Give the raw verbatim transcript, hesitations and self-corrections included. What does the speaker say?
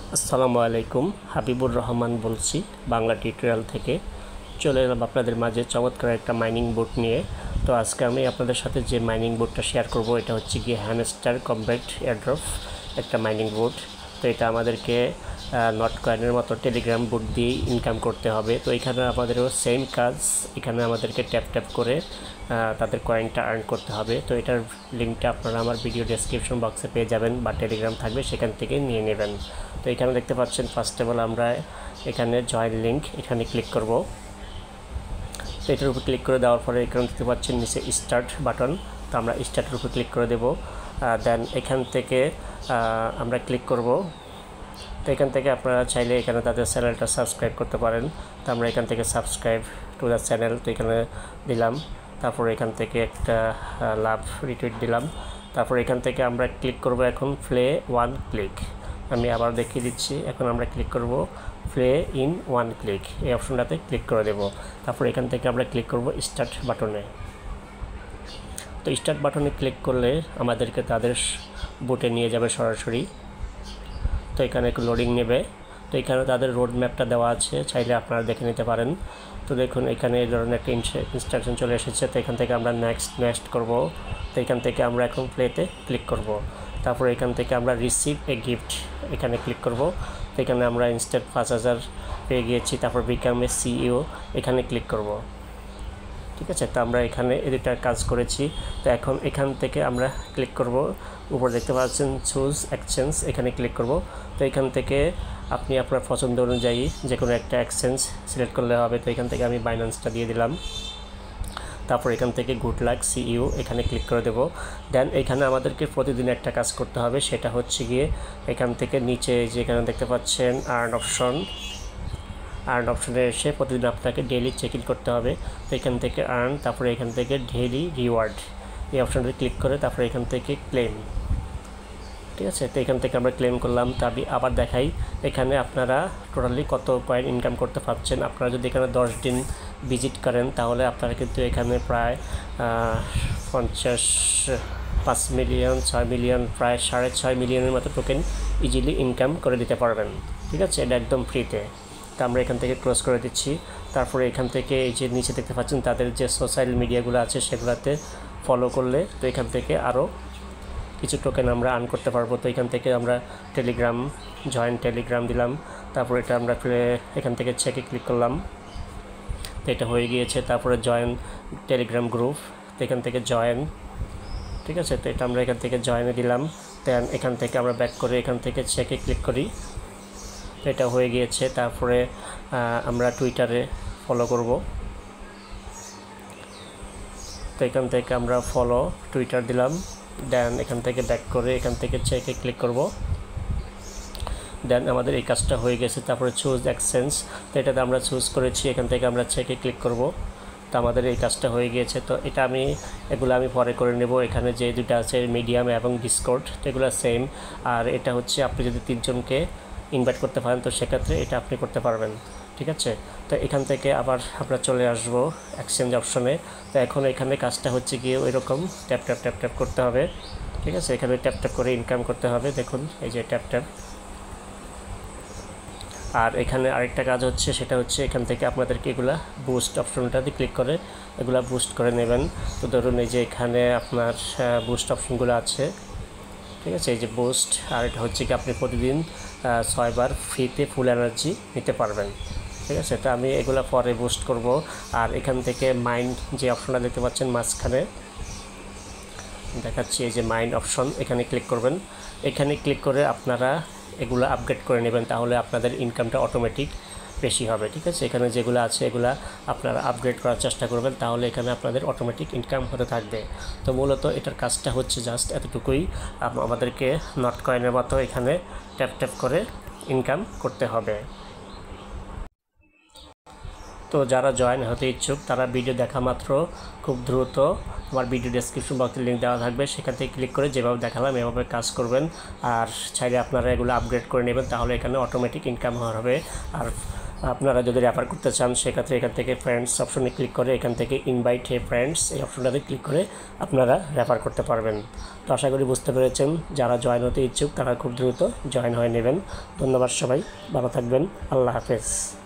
আসসালামু আলাইকুম, হাবিবুর রহমান বলছি বাংলা টিউটোরিয়াল থেকে। চলে এলাম আপনাদের মাঝে চমৎকার একটা মাইনিং বোর্ড নিয়ে। তো আজকে আমি আপনাদের সাথে যে মাইনিং বোর্ডটা শেয়ার করব এটা হচ্ছে গিয়ে হ্যামস্টার কম্প্যাক্ট এয়ারড্রপ একটা মাইনিং বোর্ড। তো এটা আমাদেরকে নট কয়েনের মতো টেলিগ্রাম বোর্ড দিয়ে ইনকাম করতে হবে। তো এখানে আমাদেরও সেম কাজ, এখানে আমাদেরকে ট্যাপ ট্যাপ করে তাদের কয়েনটা আর্ন করতে হবে। তো এটার লিঙ্কটা আপনারা আমার ভিডিও ডেসক্রিপশন বক্সে পেয়ে যাবেন বা টেলিগ্রাম থাকবে সেখান থেকে নিয়ে নেবেন। তো এখানে দেখতে পাচ্ছেন ফার্স্ট অফ অল আমরা এখানে জয়েন লিঙ্ক এখানে ক্লিক করব। তো এটার উপর ক্লিক করে দেওয়ার পরে এখানে দেখতে পাচ্ছেন নিচে স্টার্ট বাটন, তো আমরা স্টার্টের উপর ক্লিক করে দেব। দেন এখান থেকে আমরা ক্লিক করব। তো এখান থেকে আপনারা চাইলে এখানে তাদের চ্যানেলটা সাবস্ক্রাইব করতে পারেন। তো আমরা এখান থেকে সাবস্ক্রাইব টু দ্য চ্যানেল তো এখানে দিলাম। তারপর এখান থেকে একটা লাভ রিটুইট দিলাম। তারপর এখান থেকে আমরা ক্লিক করব এখন প্লে ওয়ান ক্লিক। আমি আবার দেখিয়ে দিচ্ছি, এখন আমরা ক্লিক করব প্লে ইন ওয়ান ক্লিক, এই অপশনটাতে ক্লিক করে দেব। তারপর এখান থেকে আমরা ক্লিক করব স্টার্ট বাটনে। তো স্টার্ট বাটনে ক্লিক করলে আমাদেরকে তাদের বোটে নিয়ে যাবে সরাসরি। তো এখানে একটু লোডিং নেবে। তো এখানে তাদের রোড ম্যাপটা দেওয়া আছে, চাইলে আপনারা দেখে নিতে পারেন। তো দেখুন এখানে এই ধরনের একটা ইনস্ট্রাকশন চলে এসেছে। তো এখান থেকে আমরা নেক্সট নেক্সট করব। তো এখান থেকে আমরা এখন প্লেতে ক্লিক করব। তারপর এখান থেকে আমরা রিসিভ এ গিফট এখানে ক্লিক করব। তো এখানে আমরা ইনস্ট্যান্ট পাঁচ হাজার পেয়ে গিয়েছি। তারপর বিকাম এ সিইও এখানে ক্লিক করব। ঠিক আছে, তো আমরা এখানে এডিটার কাজ করেছি। তো এখন এখান থেকে আমরা ক্লিক করব, উপরে দেখতে পাচ্ছেন চুজ এক্সচেঞ্জ এখানে ক্লিক করব। তো এখান থেকে আপনি আপনার পছন্দ অনুযায়ী যে কোনো একটা এক্সচেঞ্জ সিলেক্ট করলে হবে। তো এখান থেকে আমি বাইন্যান্সটা দিয়ে দিলাম। তারপর এখান থেকে গুড লাক সিইউ এখানে ক্লিক করে দেব। দেন এখানে আমাদেরকে প্রতিদিন একটা কাজ করতে হবে, সেটা হচ্ছে গিয়ে এখান থেকে নিচে যেখানে দেখতে পাচ্ছেন আর্ন অপশন, আর্ন অপশনে এসে প্রতিদিন আপনাকে ডেইলি চেক ইন করতে হবে। তো এখান থেকে আর্ন, তারপরে এখান থেকে ডেইলি রিওয়ার্ড এই অপশনটা ক্লিক করে তারপরে এখান থেকে ক্লেম। ঠিক আছে, তো এখান থেকে আমরা ক্লেম করলাম। তা আমি আবার দেখাই এখানে আপনারা টোটালি কত কয়েন ইনকাম করতে পারছেন। আপনারা যদি এখানে দশ দিন ভিজিট করেন তাহলে আপনারা কিন্তু এখানে প্রায় পঞ্চাশ পাঁচ মিলিয়ন ছয় মিলিয়ন প্রায় সাড়ে ছয় মিলিয়নের মতো টোকেন ইজিলি ইনকাম করে দিতে পারবেন। ঠিক আছে, এটা একদম ফ্রিতে। তো আমরা এখান থেকে ক্লোজ করে দিচ্ছি। তারপরে এখান থেকে এই যে নিচে দেখতে পাচ্ছেন তাদের যে সোশ্যাল মিডিয়াগুলো আছে সেগুলোতে ফলো করলে তো এখান থেকে আরও কিছু টোকেন আমরা আর্ন করতে পারবো। তো এখান থেকে আমরা টেলিগ্রাম জয়েন টেলিগ্রাম দিলাম। তারপর এটা আমরা এখান থেকে চেকে ক্লিক করলাম, তো এটা হয়ে গিয়েছে। তারপরে জয়েন টেলিগ্রাম গ্রুপ, তো এখান থেকে জয়েন। ঠিক আছে, তো এটা আমরা এখান থেকে জয়েনে দিলাম। দেন এখান থেকে আমরা ব্যাক করে এখান থেকে চেকে ক্লিক করি, তো এটা হয়ে গিয়েছে। তারপরে আমরা টুইটারে ফলো করব। তো এখান থেকে আমরা ফলো টুইটার দিলাম। দেন এখান থেকে ব্যাক করে এখান থেকে চেকে ক্লিক করব। দেন আমাদের এই কাজটা হয়ে গেছে। তারপরে চুজ এক্সচেঞ্জ, তো এটাতে আমরা চুজ করেছি, এখান থেকে আমরা চেকে ক্লিক করব। তো আমাদের এই কাজটা হয়ে গিয়েছে। তো এটা আমি এগুলো আমি পরে করে নেব। এখানে যে দুটো আছে মিডিয়াম এবং ডিসকর্ড, তো এগুলো সেম। আর এটা হচ্ছে আপনি যদি তিনজনকে ইনভাইট করতে পারেন তো সেক্ষেত্রে এটা আপনি করতে পারবেন। ঠিক আছে, তো এখান থেকে আবার আমরা চলে আসব এক্সচেঞ্জ অপশনে। তো এখন এখানে কাজটা হচ্ছে গিয়ে ওই রকম ট্যাপ ট্যাপ ট্যাপ ট্যাপ করতে হবে। ঠিক আছে, এখানে ট্যাপ ট্যাপ করে ইনকাম করতে হবে। দেখুন এই যে ট্যাপ ট্যাপ। আর এখানে আরেকটা কাজ হচ্ছে, সেটা হচ্ছে এখান থেকে আপনাদেরকে এগুলা বুস্ট অপশনটাতে ক্লিক করে এগুলা বুস্ট করে নেবেন। তো ধরুন এই যে এখানে আপনার বুস্ট অপশনগুলো আছে। ঠিক আছে, এই যে বুস্ট, আর এটা হচ্ছে কি আপনি প্রতিদিন ছয়বার ফ্রিতে ফুল এনার্জি নিতে পারবেন। ঠিক আছে, তো আমি এগুলো পরে বুস্ট করব। আর এখান থেকে মাইন্ড যে অপশনটা দেখতে পাচ্ছেন মাঝখানে দেখাচ্ছি, এই যে মাইন্ড অপশন এখানে ক্লিক করবেন। এখানে ক্লিক করে আপনারা এগুলো আপগ্রেড করে নেবেন, তাহলে আপনাদের ইনকামটা অটোমেটিক বেশি হবে। ঠিক আছে, এখানে যেগুলো আছে এগুলা আপনারা আপগ্রেড করার চেষ্টা করবেন, তাহলে এখানে আপনাদের অটোমেটিক ইনকাম হতে থাকবে। তো মূলত এটার কাজটা হচ্ছে জাস্ট এতটুকুই, আমাদেরকে নট কয়েনের মতো এখানে ট্যাপ ট্যাপ করে ইনকাম করতে হবে। তো যারা জয়েন হতে ইচ্ছুক তারা ভিডিও দেখা মাত্র খুব দ্রুত আমার ভিডিও ডেসক্রিপশন বক্সে লিঙ্ক দেওয়া থাকবে, সেখান থেকে ক্লিক করে যেভাবে দেখালাম এভাবে কাজ করবেন। আর চাইলে আপনারা এগুলো আপগ্রেড করে নেবেন, তাহলে এখানে অটোমেটিক ইনকাম হবে। আর আপনারা যদি রেফার করতে চান সেক্ষেত্রে এখান থেকে ফ্রেন্ডস অপশনে ক্লিক করে এখান থেকে ইনভাইট হে ফ্রেন্ডস এই অপশনটাতে ক্লিক করে আপনারা রেফার করতে পারবেন। তো আশা করি বুঝতে পেরেছেন, যারা জয়েন হতে ইচ্ছুক তারা খুব দ্রুত জয়েন হয়ে নেবেন। ধন্যবাদ সবাই, ভালো থাকবেন, আল্লাহ হাফেজ।